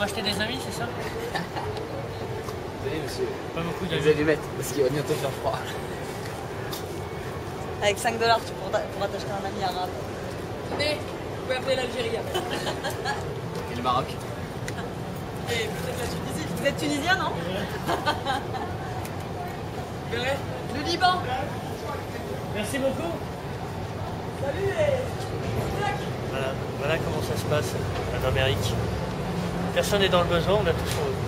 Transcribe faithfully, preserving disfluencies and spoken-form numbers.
m'acheter des amis, c'est ça? Désolé monsieur. Pas beaucoup Vous d'amis. allez les mettre parce qu'il va bientôt faire froid. Avec cinq dollars, tu pourras pourras t'acheter un ami arabe. Tenez, vous pouvez appeler l'Algérie après. Et le Maroc. Et peut-être la Tunisie. Vous êtes tunisien, non? Vous verrez. Le Liban. Merci beaucoup. Salut et... Voilà, voilà comment ça se passe en Amérique. Personne n'est dans le besoin, on a tous